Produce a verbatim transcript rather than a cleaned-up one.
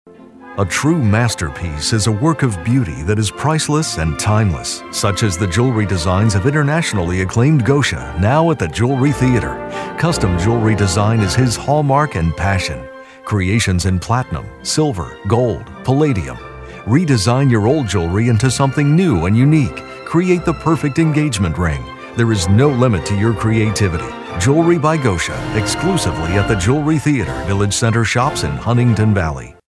A true masterpiece is a work of beauty that is priceless and timeless, such as the jewelry designs of internationally acclaimed Gosha, now at the Jewelry Theater. Custom jewelry design is his hallmark and passion. Creations in platinum, silver, gold, palladium. Redesign your old jewelry into something new and unique. Create the perfect engagement ring. There is no limit to your creativity. Jewelry by Gosha, exclusively at the Jewelry Theater, Village Center Shops in Huntington Valley.